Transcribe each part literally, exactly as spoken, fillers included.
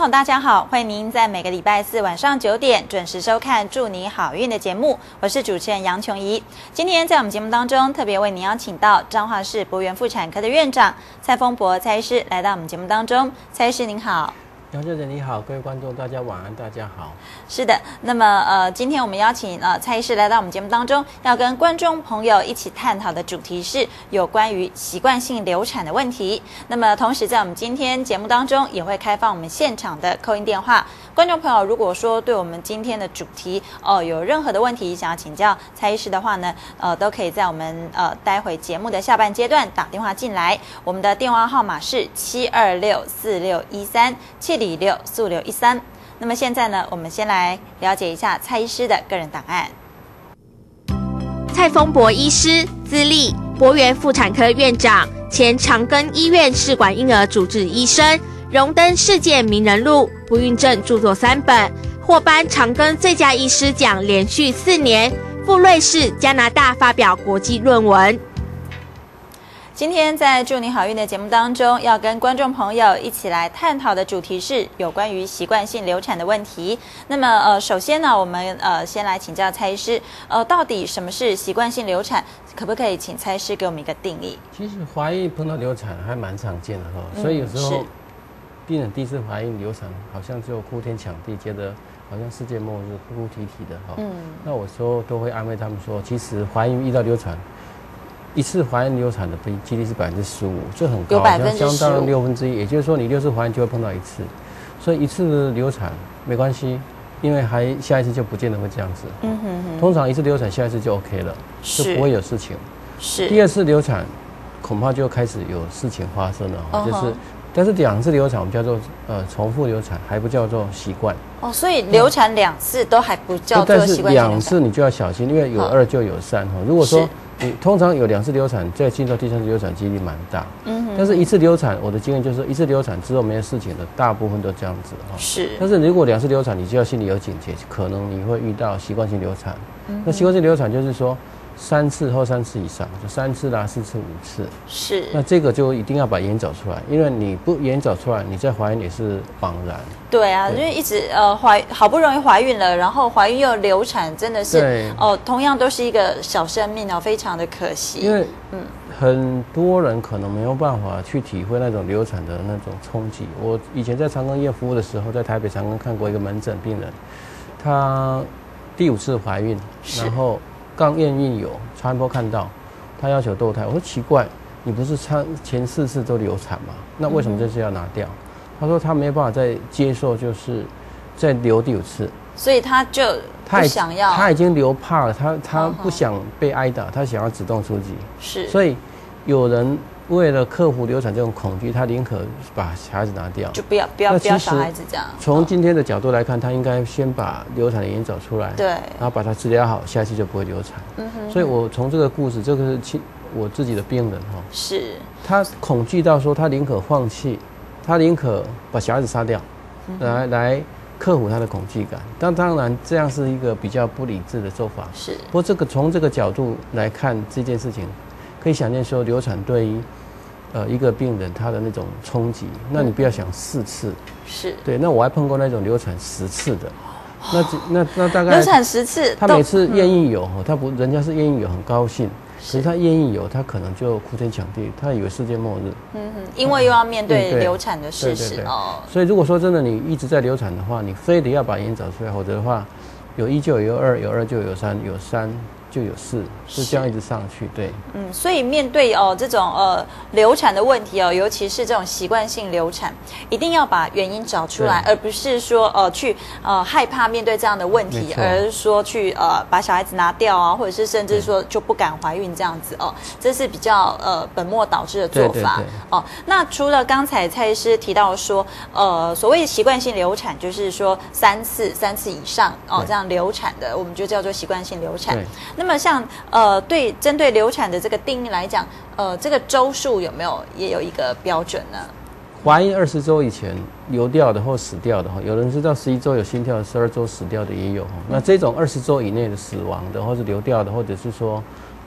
朋友大家好，欢迎您在每个礼拜四晚上九点准时收看《祝你好运》的节目，我是主持人杨琼怡。今天在我们节目当中，特别为您邀请到彰化市博源妇产科的院长蔡丰博蔡医师来到我们节目当中。蔡医师您好。 杨小姐你好，各位观众大家晚安，大家好。 是的，那么呃，今天我们邀请呃蔡医师来到我们节目当中，要跟观众朋友一起探讨的主题是有关于习惯性流产的问题。那么同时在我们今天节目当中也会开放我们现场的扣音电话，观众朋友如果说对我们今天的主题哦、呃、有任何的问题想要请教蔡医师的话呢，呃都可以在我们呃待会节目的下半阶段打电话进来，我们的电话号码是七二六四六一三七。六四五六一三。那么现在呢，我们先来了解一下蔡医师的个人档案。 蔡丰博医师，资历博源妇产科院长，前长庚医院试管婴儿主治医生，荣登世界名人录，不孕症著作三本，获颁长庚最佳医师奖连续四年，赴瑞士、加拿大发表国际论文。 今天在祝你好运的节目当中，要跟观众朋友一起来探讨的主题是有关于习惯性流产的问题。那么呃，首先呢，我们呃先来请教蔡医师，呃，到底什么是习惯性流产？可不可以请蔡医师给我们一个定义？ 其实怀孕碰到流产还蛮常见的哈、嗯，所以有时候病人第一次怀孕流产，好像就哭天抢地，觉得好像世界末日，哭哭啼啼的哈。嗯，那我说都会安慰他们说，其实怀孕遇到流产。一次怀孕流产的几率是百分之十五，这很高，相当六分之一。也就是说，你六次怀孕就会碰到一次，所以一次流产没关系，因为还下一次就不见得会这样子。嗯哼哼。通常一次流产，下一次就 OK 了，就不会有事情。是。第二次流产，恐怕就开始有事情发生了，哦、就是，但是两次流产我们叫做呃重复流产，还不叫做习惯。 哦，所以流产两次都还不叫做习惯性流产。 但是两次你就要小心，因为有二就有三哈。如果说你通常有两次流产，再进到第三次流产几率蛮大。嗯哼。但是一次流产，我的经验就是一次流产之后没有事情的，大部分都这样子哈。是。但是如果两次流产，你就要心里有警觉，可能你会遇到习惯性流产。嗯。那习惯性流产就是说三次或三次以上，就三次啦、四次、五次。是。那这个就一定要把眼找出来，因为你不眼找出来，你再怀孕也是枉然。 对啊，因为一直呃怀好不容易怀孕了，然后怀孕又流产，真的是哦、呃，同样都是一个小生命哦，非常的可惜。 因为嗯，很多人可能没有办法去体会那种流产的那种冲击。我以前在长庚医院服务的时候，在台北长庚看过一个门诊病人，她第五次怀孕，然后刚验孕有超音波看到，她要求堕胎。我说奇怪，你不是前四次都流产吗？那为什么这次要拿掉？嗯，他说他没有办法再接受，就是再流第五次， 所以他就不想要。 他已经流怕了，他他不想被挨打，他想要主动出击。是，所以有人为了克服流产这种恐惧，他宁可把小孩子拿掉， 就不要不要不要小孩子这样。 从今天的角度来看，他应该先把流产的原因找出来，对，然后把它治疗好，下次就不会流产。嗯哼。所以我从这个故事，这个是我自己的病人哈，是他恐惧到说他宁可放弃。他宁可把小孩子杀掉，来来克服他的恐惧感。但当然，这样是一个比较不理智的做法。是。不过这个从这个角度来看这件事情，可以想见说，流产对于呃一个病人他的那种冲击，那你不要想四次。是。对，那我还碰过那种流产十次的，那那那大概流产十次， 他每次验孕有，他不人家是验孕有很高兴。可是他验孕有，他可能就哭天抢地，他以为世界末日。嗯哼， 因为又要面对流产的事实哦。 所以如果说真的你一直在流产的话，你非得要把原因找出来，否则的话，有一就有二，有二就有三，有三就有四，就这样一直上去。对。嗯， 所以面对哦这种呃流产的问题哦，尤其是这种习惯性流产，一定要把原因找出来，而不是说呃去呃害怕面对这样的问题，而是说去呃把小孩子拿掉啊，或者是甚至说就不敢怀孕这样子哦，这是比较呃本末倒置的做法。对对对哦。那除了刚才蔡医师提到说，呃所谓习惯性流产，就是说三次三次以上哦这样流产的，我们就叫做习惯性流产。那么像呃对针对流产的这个定义来讲，呃这个周数有没有也有一个标准呢？ 怀孕二十周以前流掉的或死掉的哈，有人是到十一周有心跳，十二周死掉的也有。那这种二十周以内的死亡的，或是流掉的，或者是说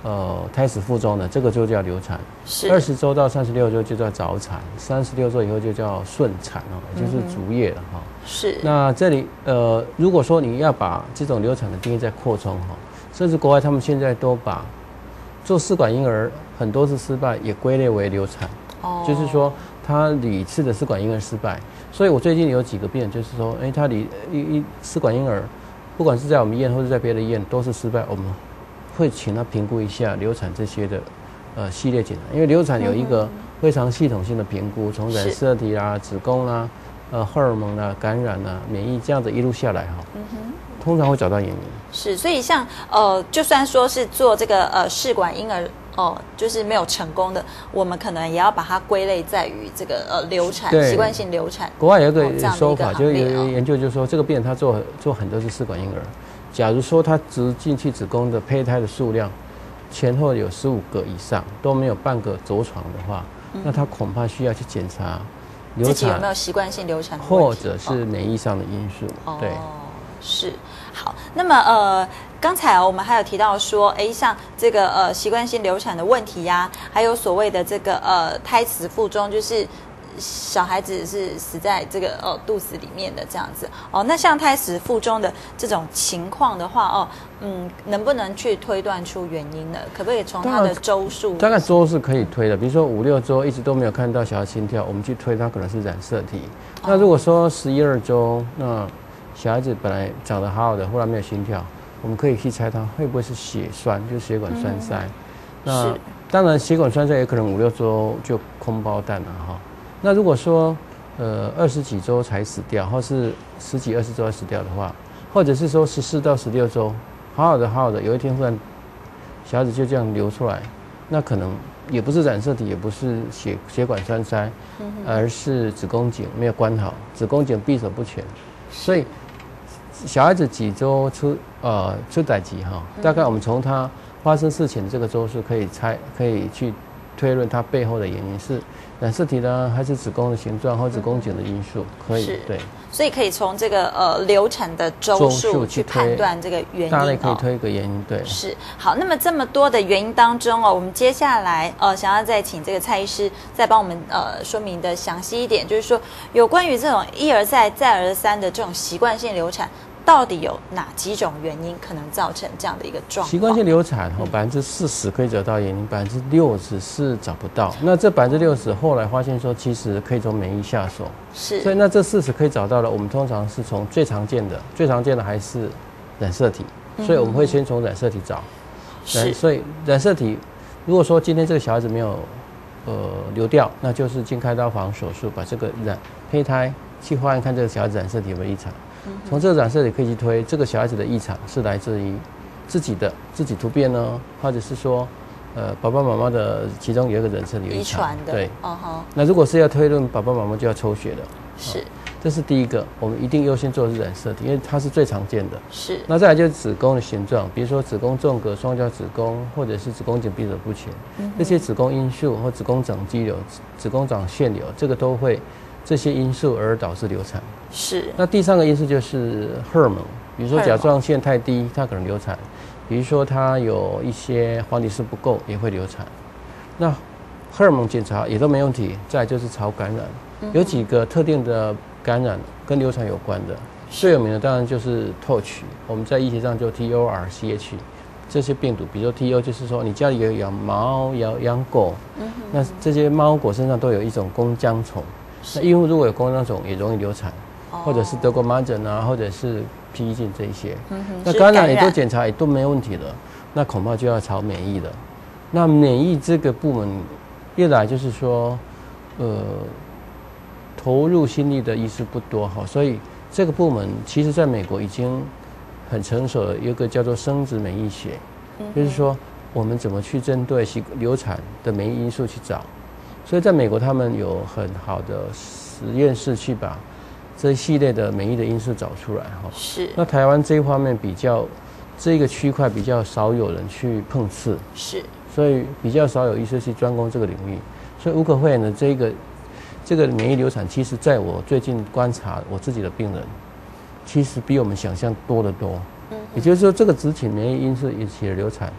呃胎死腹中的，这个就叫流产。 是二十周到三十六周就叫早产，三十六周以后就叫顺产哦，也就是足月了哈、哦。 是。 那这里呃，如果说你要把这种流产的定义再扩充哈、哦，甚至国外他们现在都把做试管婴儿很多次失败也归类为流产。哦。就是说他屡次的试管婴儿失败，所以我最近有几个病人就是说，哎，他离一一试管婴儿，不管是在我们医院或者在别的医院都是失败，我们会请他评估一下流产这些的。呃，系列检查，因为流产有一个非常系统性的评估，从染色体啦、子宫啦、呃荷尔蒙啦、感染啦、免疫这样子一路下来哈，嗯哼，通常会找到原因。 是，所以像呃，就算说是做这个呃试管婴儿哦、呃，就是没有成功的，我们可能也要把它归类在于这个呃流产、习惯性流产。 国外有一个说法，哦、就有研究就说，这个病人他做做很多次试管婴儿，假如说他植进去子宫的胚胎的数量。前后有十五个以上都没有半个着床的话，嗯、那他恐怕需要去检查流产自己有没有习惯性流产， 或者是免疫上的因素。哦、对， 是好。那么呃，刚才我们还有提到说，哎，像这个呃习惯性流产的问题呀、啊，还有所谓的这个呃胎死腹中，就是小孩子是死在这个呃肚子里面的这样子哦。那像胎死腹中的这种情况的话哦，嗯，能不能去推断出原因呢？可不可以从他的周数？ 大概周是可以推的，比如说五六周一直都没有看到小孩心跳，我们去推他可能是染色体。哦、那如果说十一二周，那小孩子本来长得好好的，忽然没有心跳，我们可以去猜他会不会是血栓，就是血管栓塞。嗯、那当然血管栓塞也可能五六周就空包蛋了哈。那如果说，呃，二十几周才死掉，或是十几二十周才死掉的话，或者是说十四到十六周，好好的好好的，有一天忽然小孩子就这样流出来，那可能也不是染色体，也不是血血管栓塞，嗯、而是子宫颈没有关好，子宫颈闭锁不全，所以小孩子几周出呃出代誌哈，大概我们从他发生事情的这个周数可以猜，可以去推论它背后的原因是。染色体呢，还是子宫的形状或子宫颈的因素，可以对， 所以可以从这个呃流产的周数去判断这个原因， 大概可以推一个原因，对。 是好，那么这么多的原因当中哦，我们接下来呃想要再请这个蔡医师再帮我们呃说明的详细一点，就是说有关于这种一而再再而三的这种习惯性流产。到底有哪几种原因可能造成这样的一个状况？ 习惯性流产哦，百分之四十可以找到原因，百分之六十是找不到。那这百分之六十后来发现说，其实可以从免疫下手。 是。所以那这四十可以找到的，我们通常是从最常见的，最常见的还是染色体，所以我们会先从染色体找。 是。 所以染色体，如果说今天这个小孩子没有呃流掉，那就是经开刀房手术把这个染胚胎去化验，看这个小孩子染色体有没有异常。从这个染色体可以去推，这个小孩子的异常是来自于自己的自己突变呢，或者是说，呃，爸爸妈妈的其中有一个染色体有异常， 遗传的， 对， 哦吼。 那如果是要推论，爸爸妈妈就要抽血了， 是、哦， 这是第一个，我们一定优先做的是染色体，因为它是最常见的。 是。 那再来就是子宫的形状，比如说子宫纵隔、双角子宫，或者是子宫颈闭锁不全，嗯、这些子宫因素或子宫长肌瘤、子宫长腺瘤，这个都会。这些因素而导致流产。 是。 那第三个因素就是荷尔蒙，比如说甲状腺太低，它可能流产；比如说它有一些黄体素不够，也会流产。那荷尔蒙检查也都没问题。再来就是潮感染，嗯、有几个特定的感染跟流产有关的，最有名的当然就是 T O C H， 我们在医学上就 T O R C H。这些病毒，比如说 T O， 就是说你家里有养猫、养养狗，嗯、那这些猫狗身上都有一种弓浆虫。那孕妇如果有弓浆虫，也容易流产，哦、或者是德国麻疹啊，或者是披疫症这一些。嗯、那感染也都检查也都没问题了，那恐怕就要朝免疫了。那免疫这个部门，一来就是说，呃，投入心力的医师不多哈，所以这个部门其实在美国已经很成熟了，有一个叫做生殖免疫学，嗯、就是说我们怎么去针对流产的免疫因素去找。所以在美国，他们有很好的实验室去把这一系列的免疫的因素找出来哈。 是。 那台湾这一方面比较，这个区块比较少有人去碰刺。 是。 所以比较少有医师去专攻这个领域。所以无可讳言的，这个这个免疫流产，其实在我最近观察我自己的病人，其实比我们想象多得多。嗯。也就是说，这个子体免疫因素引起的流产，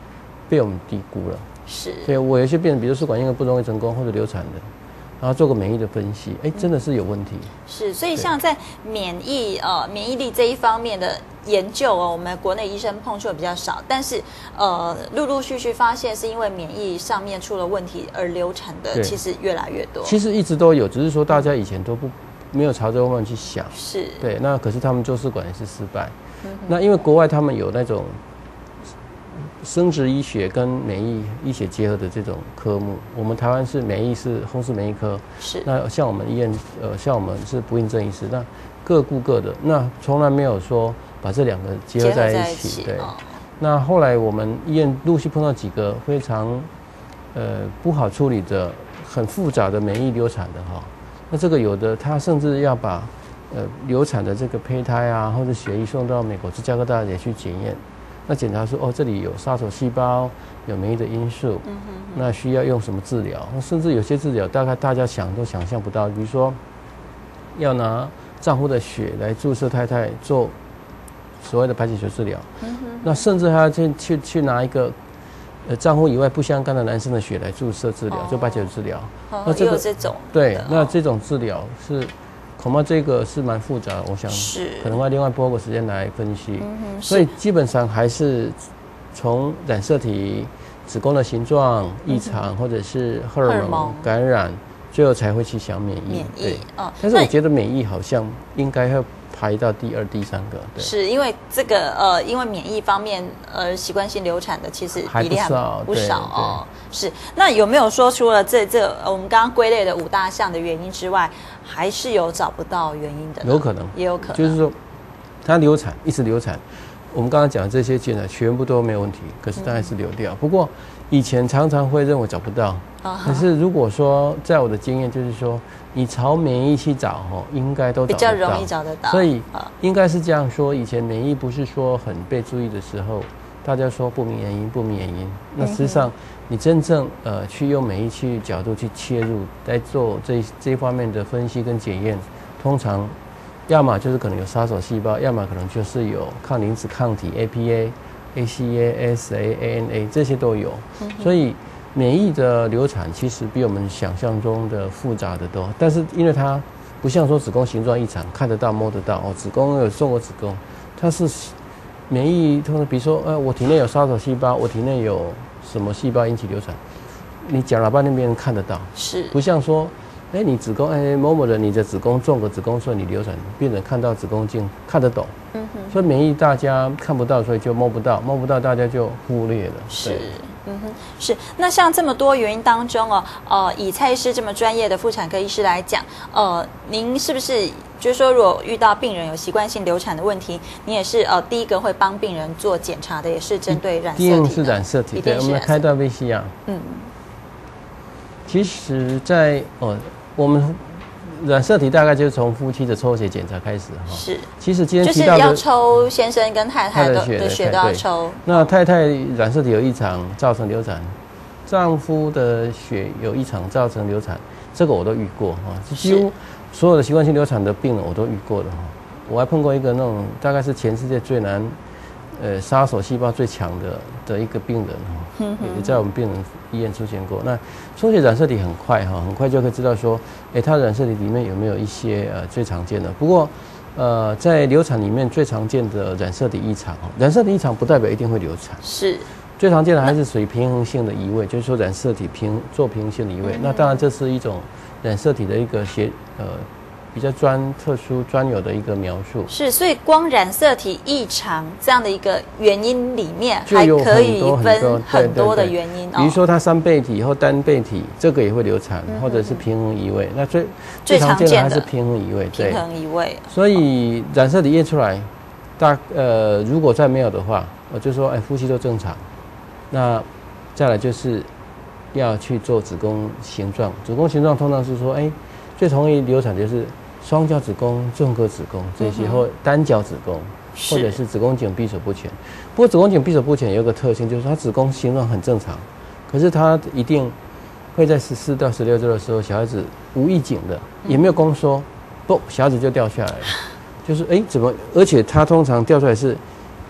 被我们低估了。 是， 对我有一些病人，比如试管婴儿不容易成功或者流产的，然后做个免疫的分析，哎，真的是有问题。 是，所以像在免疫呃免疫力这一方面的研究哦，我们国内医生碰触的比较少，但是呃陆陆续续发现是因为免疫上面出了问题而流产的，其实越来越多。 其实一直都有，只是说大家以前都不没有朝这个方向去想。 是，对， 那可是他们做试管也是失败。嗯、那因为国外他们有那种生殖医学跟免疫医学结合的这种科目，我们台湾是免疫是风湿免疫科， 是。 那像我们医院，呃，像我们是不孕症医师，那各顾各的，那从来没有说把这两个结合在一起。对。哦、那后来我们医院陆续碰到几个非常呃不好处理的、很复杂的免疫流产的哈，那这个有的他甚至要把呃流产的这个胚胎啊或者血液送到美国芝加哥大学去检验。那检查说，哦，这里有杀手细胞，有免疫的因素，嗯、哼哼那需要用什么治疗？甚至有些治疗，大概大家想都想象不到，比如说要拿丈夫的血来注射太太做所谓的白血球治疗，嗯、那甚至还要去去去拿一个呃丈夫以外不相干的男生的血来注射治疗，做白血球治疗。 哦、那这个这种对，那这种治疗是。恐怕这个是蛮复杂的，我想可能要另外拨个时间来分析。嗯、所以基本上还是从染色体、子宫的形状异常，嗯、或者是荷尔蒙感染，最后才会去想免疫。 免疫， 对，哦、但是我觉得免疫好像应该会排到第二、第三个。对， 是因为这个呃，因为免疫方面呃习惯性流产的其实比例还不少哦。是，那有没有说除了这这我们刚刚归类的五大项的原因之外？还是有找不到原因的， 有可能， 也有可能， 就是说，它流产一直流产，我们刚刚讲的这些检查全部都没有问题，可是它还是流掉。嗯、不过以前常常会认为找不到，哦、可是如果说在我的经验就是说，你朝免疫去找哦，应该都找得到， 比较容易找得到。 所以应该是这样说，以前免疫不是说很被注意的时候，大家说不明原因，不明原因，那实际上。你真正呃去用免疫去角度去切入来做这这一方面的分析跟检验，通常要么就是可能有杀手细胞，要么可能就是有抗磷脂抗体 A P A、A C A、S A、A N A 这些都有。嗯、所以免疫的流产其实比我们想象中的复杂的多，但是因为它不像说子宫形状异常看得到摸得到哦，子宫有受过子宫，它是免疫通常比如说呃我体内有杀手细胞，我体内有。什么细胞引起流产？你讲了半天，没人看得到， 是不像说，哎，你子宫，哎，某某人你的子宫中个子宫，所以你流产，病人看到子宫镜看得懂，嗯哼，所以免疫大家看不到，所以就摸不到，摸不到大家就忽略了， 是。嗯哼，是。那像这么多原因当中哦，呃，以蔡医师这么专业的妇产科医师来讲，呃，您是不是就是说，如果遇到病人有习惯性流产的问题，你也是呃第一个会帮病人做检查的，也是针对染色体的。一定是染色体，对，我们开刀 V C R。嗯，其实在，在哦，我们。染色体大概就是从夫妻的抽血检查开始哈。是。其实今天提到的就是要抽先生跟太太的血的血都要抽。 那太太染色体有异常造成流产，丈夫的血有异常造成流产，这个我都遇过哈。几乎所有的习惯性流产的病人我都遇过的哈。我还碰过一个那种大概是全世界最难，呃，杀手细胞最强的的一个病人哈，也在我们病人医院出现过。那抽血染色体很快哈，很快就可以知道说，哎，他染色体里面有没有一些呃最常见的。不过，呃，在流产里面最常见的染色体异常，染色体异常不代表一定会流产。 是。 最常见的还是属于平衡性的移位，就是说染色体平做平衡性的移位。嗯、那当然这是一种染色体的一个协呃。比较专特殊专有的一个描述是，所以光染色体异常这样的一个原因里面，还可以分很多的原因。 比如说它三倍体或单倍体，这个也会流产，嗯、或者是平衡移位。那最最常见的还是平衡移位， 平衡移位。 所以染色体验出来，大呃如果再没有的话，我就说哎夫妻都正常。那再来就是要去做子宫形状，子宫形状通常是说哎最容易流产就是。双角子宫、纵隔子宫这些，或单角子宫，或者是子宫颈闭锁不全。不过子宫颈闭锁不全有一个特性，就是它子宫形状很正常，可是它一定会在十四到十六周的时候，小孩子无预警的，也没有宫缩，不，小孩子就掉下来了。就是哎，怎么？而且它通常掉出来是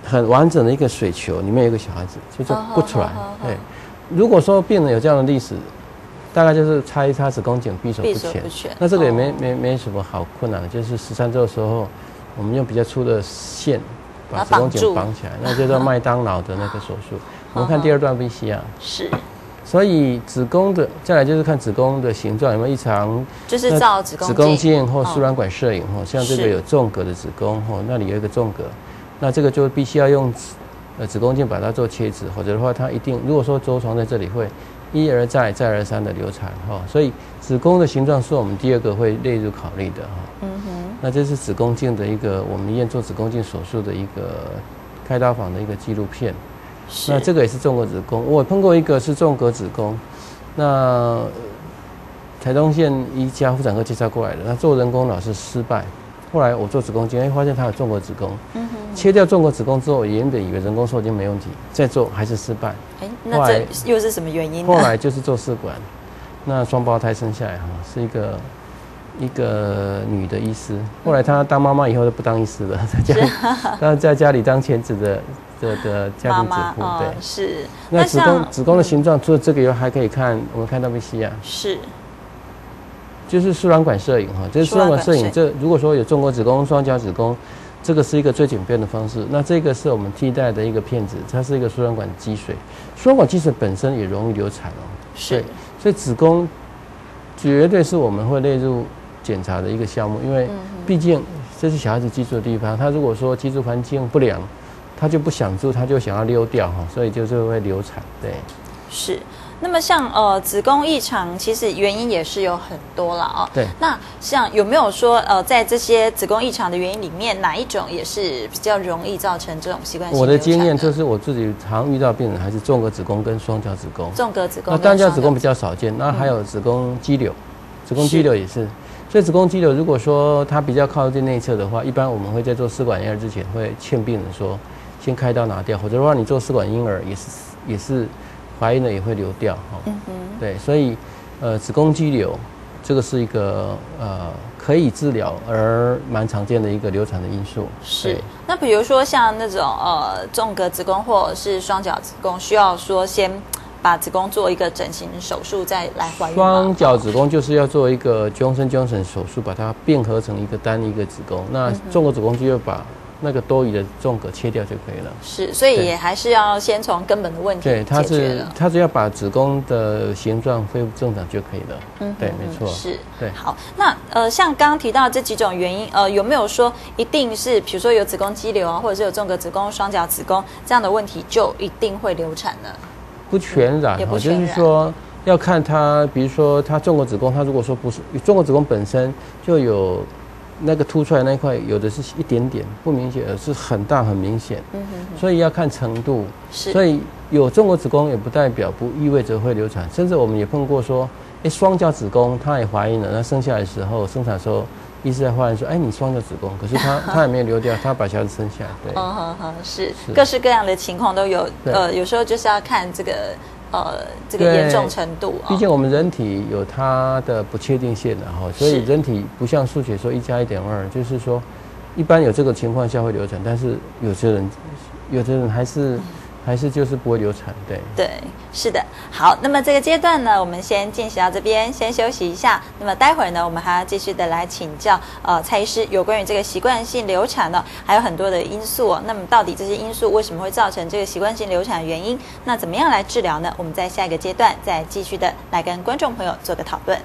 很完整的一个水球，里面有一个小孩子，就就不出来。对，如果说病人有这样的历史，大概就是插一插子宫颈闭锁不全，那这个也没没没什么好困难的，就是十三周的时候，我们用比较粗的线把子宫颈绑起来，那叫做麦当劳的那个手术。我们看第二段 V C R 是。 所以子宫的，再来就是看子宫的形状有没有异常， 就是照子宫子宫镜或输卵管摄影哈，像这个有纵隔的子宫哈，那里有一个纵隔，那这个就必须要用呃子宫镜把它做切纸，否则的话它一定如果说周床在这里会一而再再而三的流产哈，所以子宫的形状是我们第二个会列入考虑的哈。嗯哼，那这是子宫镜的一个我们医院做子宫镜手术的一个开刀房的一个纪录片。那这个也是纵隔子宫，我碰过一个是纵隔子宫，那台东县一家妇产科介绍过来的，那做人工老是失败，后来我做子宫镜，哎，发现他有纵隔子宫，嗯、切掉纵隔子宫之后，原本以为人工受精没问题，再做还是失败， 哎，那这又是什么原因呢？ 后来就是做试管，那双胞胎生下来哈，是一个一个女的医师，后来她当妈妈以后就不当医师了，在家里，她在家里当全职的。的的家庭主妇，对， 是。 那子宫子宫的形状，除了这个以外，还可以看，我们看到 V C R， 是， 就是输卵管摄影哈，这是输卵管摄影。这如果说有纵隔子宫、双角子宫，这个是一个最简便的方式。那这个是我们替代的一个片子，它是一个输卵管积水，输卵管积水本身也容易流产哦。 是， 所以子宫绝对是我们会列入检查的一个项目，因为毕竟这是小孩子居住的地方，他如果说居住环境不良。他就不想住，他就想要溜掉哈，所以就是会流产。对， 是。那么像呃子宫异常，其实原因也是有很多啦哦。 对。 那像有没有说呃在这些子宫异常的原因里面，哪一种也是比较容易造成这种习惯性流产的？ 我的经验就是我自己常遇到病人还是纵隔子宫跟双角子宫。 纵隔子宫。 那单角子宫比较少见，那还有子宫肌瘤，子宫肌瘤也是。所以子宫肌瘤如果说它比较靠近内侧的话，一般我们会在做试管婴儿之前会劝病人说。先开刀拿掉，否则的话，你做试管婴儿也是也是怀孕了也会流掉哈。嗯哼。对，所以呃子宫肌瘤这个是一个呃可以治疗而蛮常见的一个流产的因素。 是。那比如说像那种呃纵隔子宫或者是双角子宫，需要说先把子宫做一个整形手术再来怀孕吗？ 双角子宫就是要做一个 Johnson Johnson 手术，把它变合成一个单一个子宫。那纵隔子宫就要把那个多余的纵隔切掉就可以了。 是，所以也还是要先从根本的问题解决了。 对，它是它只要把子宫的形状恢复正常就可以了。嗯，对，没错。 是， 对。 好，那呃，像刚刚提到这几种原因，呃，有没有说一定是，比如说有子宫肌瘤啊，或者是有纵隔子宫、双角子宫这样的问题，就一定会流产呢？ 不全然， 也不全然。 就是说要看它，比如说它纵隔子宫，它如果说不是纵隔子宫本身就有。那个凸出来那一块，有的是一点点不明显，而是很大很明显。嗯哼哼。所以要看程度。是。所以有纵隔子宫也不代表不意味着会流产，甚至我们也碰过说，哎，双角子宫她也怀孕了，那生下来的时候生产的时候，医师在发现说，哎，你双角子宫，可是她她也没有流掉，她把小孩子生下来。对。嗯哼哼， 是各式各样的情况都有。呃，有时候就是要看这个。呃，这个严重程度， 毕竟我们人体有它的不确定性的哈，所以人体不像数学说一加一点二，就是说，一般有这个情况下会流产，但是有些人，有的人还是。还是就是不会流产，对对，是的。好，那么这个阶段呢，我们先进行到这边，先休息一下。那么待会儿呢，我们还要继续的来请教呃蔡医师有关于这个习惯性流产呢，还有很多的因素哦。那么到底这些因素为什么会造成这个习惯性流产的原因？那怎么样来治疗呢？我们在下一个阶段再继续的来跟观众朋友做个讨论。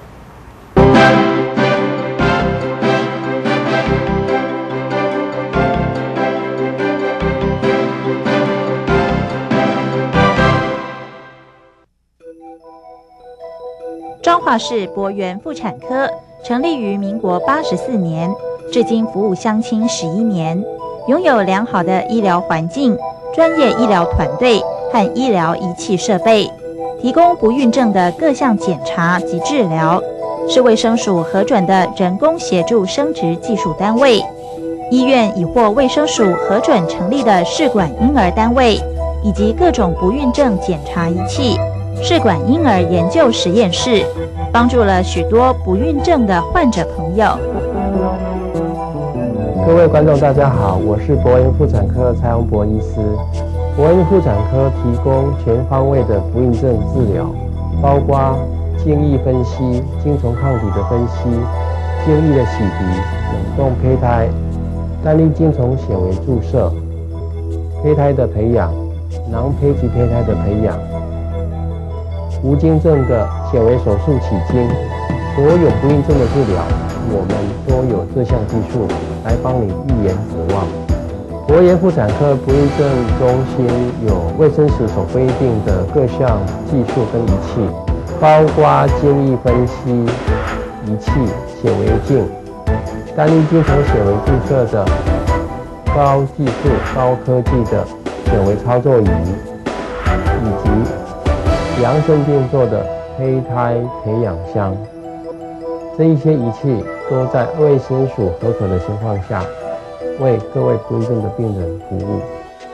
彰化市博源妇产科成立于民国八十四年，至今服务乡亲十一年，拥有良好的医疗环境、专业医疗团队和医疗仪器设备，提供不孕症的各项检查及治疗，是卫生署核准的人工协助生殖技术单位。医院已获卫生署核准成立的试管婴儿单位，以及各种不孕症检查仪器。试管婴儿研究实验室，帮助了许多不孕症的患者朋友。 各各位观众大家好，我是博恩妇产科蔡宏博医师。博恩妇产科提供全方位的不孕症治疗，包括精液分析、精虫抗体的分析、精液的洗涤、冷冻胚胎、单粒精虫显微注射、胚胎的培养、囊胚及胚胎的培养、无精症的显微手术起精，所有不孕症的治疗，我们都有这项技术来帮你预言指望。博研妇产科不孕症中心有卫生署所规定的各项技术跟仪器，包括精液分析仪器、显微镜、单粒精虫显微注射的高技术、高科技的显微操作仪，以及量身定做的胚胎培养箱。这一些仪器都在卫生署核可的情况下，为各位不孕症的病人服务。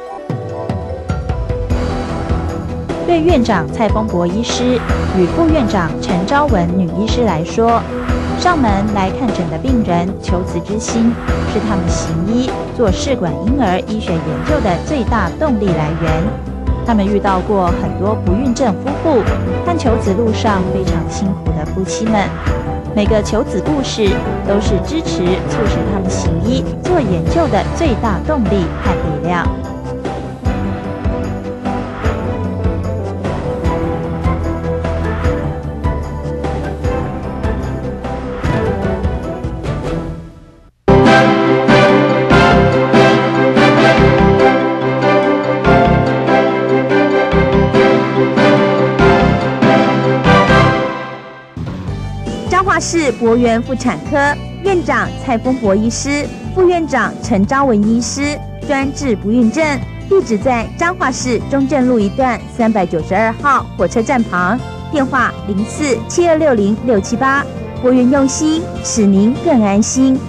对院长蔡丰博医师与副院长陈昭文女医师来说，上门来看诊的病人求子之心，是他们行医做试管婴儿医学研究的最大动力来源。他们遇到过很多不孕症夫妇和求子路上非常辛苦的夫妻们，每个求子故事都是支持促使他们行医做研究的最大动力和力量。 市博源妇产科院长蔡丰博医师、副院长陈昭文医师，专治不孕症，地址在彰化市中正路一段三百九十二号火车站旁，电话零四七二六零六七八。博源用心，使您更安心。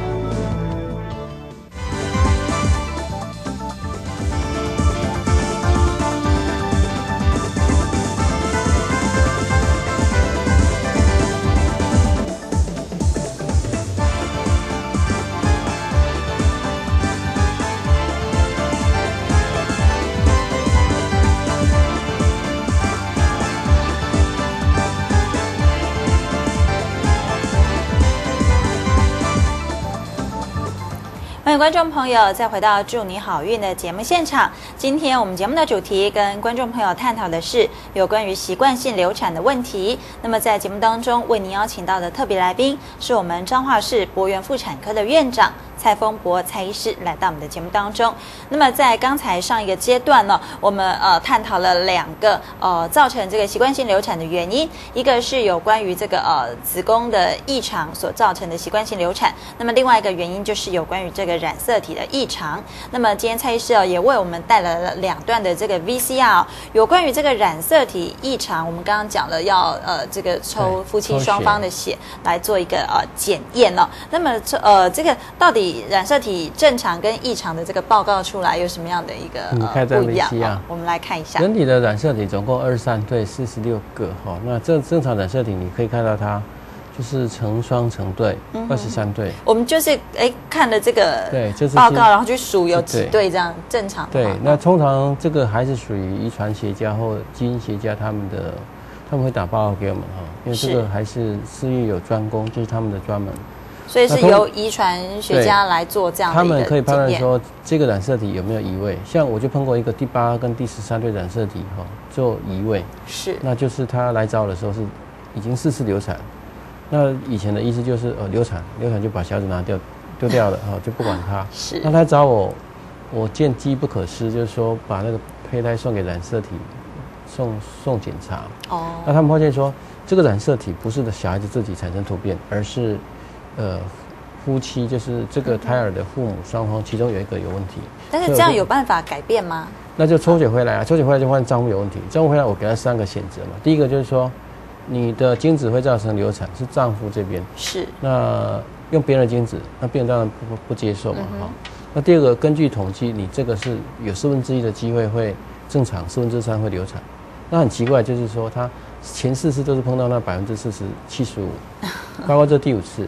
欢迎观众朋友再回到祝你好运的节目现场。今天我们节目的主题跟观众朋友探讨的是有关于习惯性流产的问题。那么在节目当中为您邀请到的特别来宾是我们彰化市博源妇产科的院长蔡丰博蔡医师来到我们的节目当中。那么在刚才上一个阶段呢，我们呃探讨了两个呃造成这个习惯性流产的原因，一个是有关于这个呃子宫的异常所造成的习惯性流产，那么另外一个原因就是有关于这个染色体的异常。那么今天蔡医师哦也为我们带来了两段的这个 V C R，哦，有关于这个染色体异常，我们刚刚讲了要呃这个抽夫妻双方的血来做一个呃检验哦。那么呃这个到底染色体正常跟异常的这个报告出来有什么样的一个、呃、不一样、哦？我们来看一下。 人体的染色体总共二十三对，四十六个哈、哦。那正正常染色体你可以看到它就是成双成对，二十三对。 我们就是哎看了这个对就是报告，然后去数有几对这样正常的。 对，那通常这个还是属于遗传学家或基因学家他们的，他们会打报告给我们哈，因为这个还是事业有专攻，就是他们的专门。 所以是由遗传学家来做这样的一个检验， 他们可以判断说这个染色体有没有移位。像我就碰过一个第八跟第十三对染色体哈做移位， 是，那就是他来找我的时候是已经四次流产。那以前的意思就是呃流产，流产就把小孩子拿掉丢掉了哈，就不管他。 是， 那他找我，我见机不可失，就是说把那个胚胎送给染色体送送检查。哦，那他们发现说这个染色体不是小孩子自己产生突变，而是呃，夫妻就是这个胎儿的父母双方，其中有一个有问题。 但是这样有办法改变吗？ 那就抽血回来啊，抽血回来就发现丈夫有问题。丈夫回来，我给他三个选择嘛。第一个就是说，你的精子会造成流产，是丈夫这边是。 那用别人的精子，那病人当然不不接受嘛哈、嗯。那第二个，根据统计，你这个是有四分之一的机会会正常，四分之三会流产。那很奇怪，就是说他前四次都是碰到那百分之四十七十五，包括这第五次。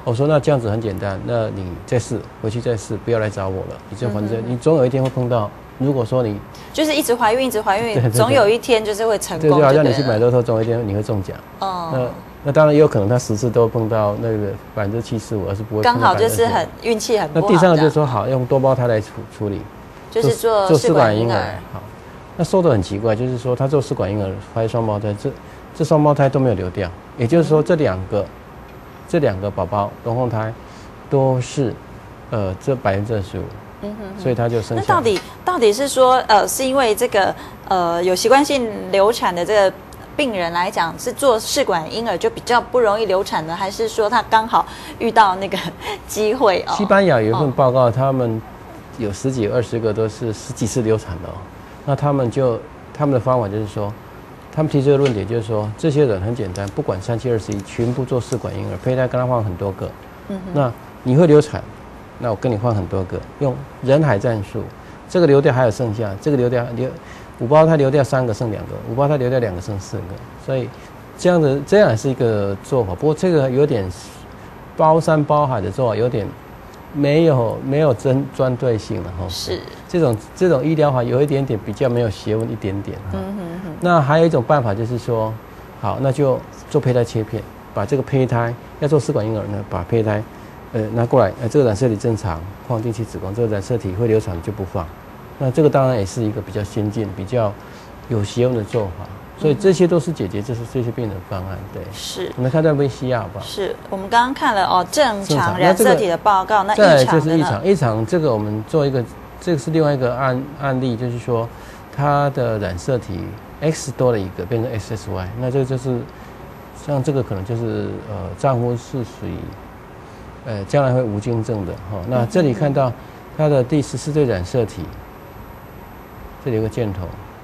我说那这样子很简单，那你再试，回去再试，不要来找我了。你就反正、嗯、你总有一天会碰到。如果说你就是一直怀孕，一直怀孕，对对对，总有一天就是会成功。 对，就好像你去买乐透，总有一天你会中奖。哦。那那当然也有可能他十次都碰到那个百分之七十五，而是不会。 刚好就是很运气很不好。 那第三个就是说好用多胞胎来处处理， 就是做做试管婴儿。好，那说的很奇怪，就是说他做试管婴儿怀双胞胎，这这双胞胎都没有流掉，也就是说这两个。这两个宝宝龙凤胎都是，呃，这百分之二十五，嗯哼，所以他就生下。 那到底到底是说，呃，是因为这个呃有习惯性流产的这个病人来讲，是做试管婴儿就比较不容易流产呢，还是说他刚好遇到那个机会？哦， 西班牙有一份报告，哦、他们有十几、二十个都是十几次流产的哦。那他们就他们的方法就是说。他们提出的论点就是说，这些人很简单，不管三七二十一，全部做试管婴儿，胚胎跟他换很多个。嗯，那你会流产，那我跟你换很多个，用人海战术，这个流掉还有剩下，这个流掉流五胞胎流掉三个剩两个，五胞胎流掉两个剩四个，所以这样的这样也是一个做法。不过这个有点包山包海的做法，有点没有没有针专对性了哈。是这种这种医疗法有一点点比较没有学问一点点。嗯哼哼。那还有一种办法就是说，好，那就做胚胎切片，把这个胚胎要做试管婴儿呢，把胚胎呃拿过来，呃这个染色体正常放进去子宫，这个染色体会流产就不放。那这个当然也是一个比较先进、比较有学问的做法。所以这些都是解决这是这些病人的方案，对。是。我们看这边西亚好不好？ 是我们刚刚看了哦，正常染色体的报告，那异常就是异常，异常这个我们做一个，这个是另外一个案案例，就是说它的染色体 X 多了一个，变成 S S Y， 那这个就是像这个可能就是呃丈夫是属于呃将来会无精症的哈、哦。那这里看到它的第十四对染色体，这里有个箭头。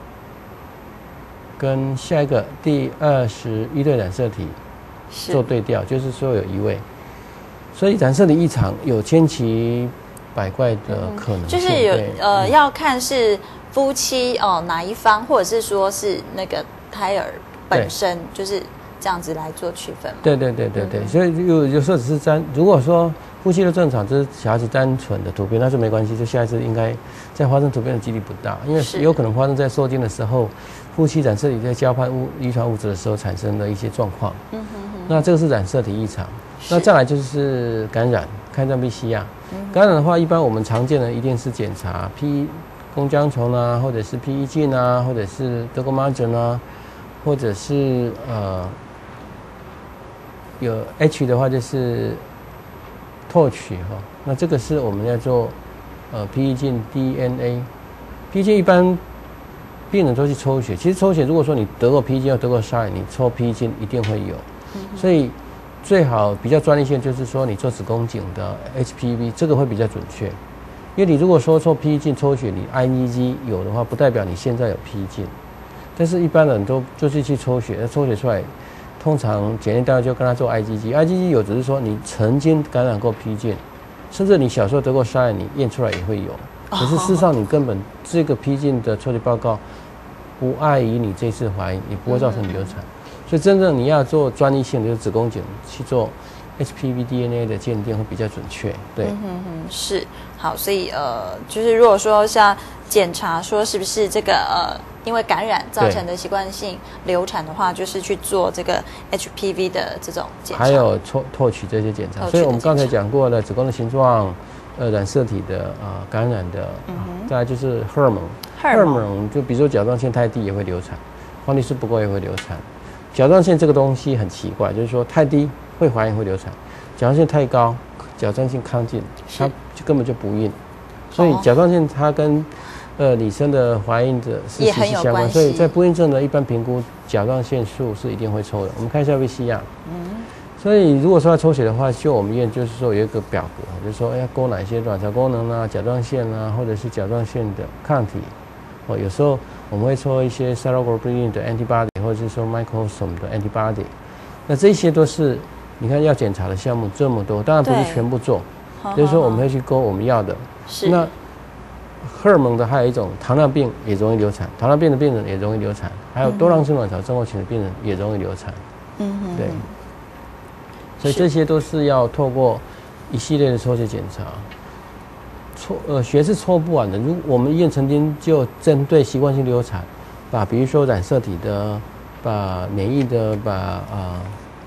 跟下一个第二十一对染色体做对调，就是说有移位，所以染色体异常有千奇百怪的可能性、嗯。就是有呃、嗯、要看是夫妻哦、呃、哪一方，或者是说是那个胎儿本身，就是这样子来做区分。 对对对对对，嗯、所以有有时候只是单，如果说夫妻都正常，这是小孩子单纯的突变，那就没关系，就下一次应该再发生突变的几率不大，因为有可能发生在受精的时候。夫妻染色体在交换物遗传物质的时候产生的一些状况，嗯哼哼，那这个是染色体异常。那再来就是感染，看上 B C R。感染的话，一般我们常见的一定是检查 P 弓浆虫啊，或者是 P 一镜啊，或者是德国麻疹啊，或者是呃有 H 的话就是透取哈。那这个是我们要做呃 P 一镜 D N A，P 一镜一般。病人都去抽血，其实抽血如果说你得过 P 一镜或得过 S A R S， 你抽 P 一镜一定会有，嗯、所以最好比较专业性就是说你做子宫颈的 H P V 这个会比较准确，因为你如果说抽 P 一镜抽血你 I G G 有的话，不代表你现在有 P 一镜，但是一般人都就是去抽血，抽血出来，通常检验单位就跟他做 I G G，I G G 有只是说你曾经感染过 P 一镜，甚至你小时候得过 S A R S， 你验出来也会有。可是事实上，你根本这个批进的抽血报告不碍于你这次怀孕，你不会造成流产。所以真正你要做专一性的，就是子宫颈去做 H P V D N A 的鉴定会比较准确。对，嗯哼哼，是好。所以呃，就是如果说像检查说是不是这个呃因为感染造成的习惯性流产的话，就是去做这个 H P V 的这种检查， 还有透透取这些检查。所以我们刚才讲过了，子宫的形状。呃，染色体的啊、呃，感染的，嗯、再来就是荷尔蒙，荷尔蒙就比如说甲状腺太低也会流产，黄体素不够也会流产。甲状腺这个东西很奇怪，就是说太低会怀孕会流产，甲状腺太高，甲状腺亢进，它就根本就不孕。所以甲状腺它跟呃女生的怀孕的是息息相关，所以在不孕症的一般评估，甲状腺素是一定会抽的。我们看一下 V C R。嗯。所以，如果说要抽血的话，就我们医院就是说有一个表格，就是说要勾哪些卵巢功能啊、甲状腺啊，或者是甲状腺的抗体。哦，有时候我们会抽一些 seroglobulin 的 antibody， 或者是说 microsome 的 antibody。那这些都是你看要检查的项目这么多，当然不是全部做，就是说我们会去勾我们要的。是。那荷尔蒙的还有一种糖尿病也容易流产，糖尿病的病人也容易流产，还有多囊性卵巢症候群的病人也容易流产。嗯哼。对。 所以这些都是要透过一系列的抽血检查。抽呃血是抽不完的，如我们医院曾经就针对习惯性流产，把比如说染色体的、把免疫的、把啊